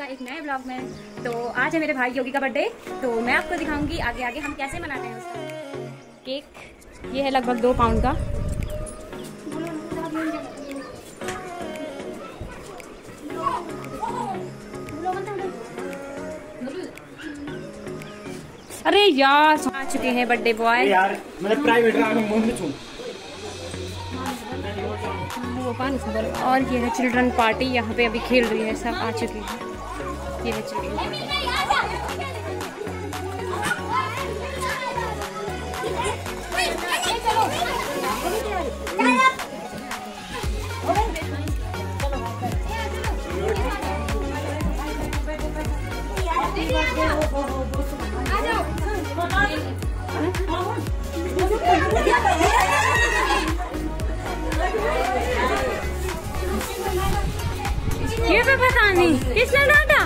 आपका एक नए ब्लॉग में। तो आज है मेरे भाई योगी का बर्थडे, तो मैं आपको दिखाऊंगी आगे आगे हम कैसे मनाते हैं उसका। केक ये है लगभग 2 पाउंड का। अरे यार आ चुके हैं बर्थडे बॉय यार, मैं प्राइवेट और ये है चिल्ड्रन पार्टी। यहाँ पे अभी खेल रही है, सब आ चुके हैं। ये है चिल्ड्रन पार्टी। ये भी पता नहीं किसने डांटा।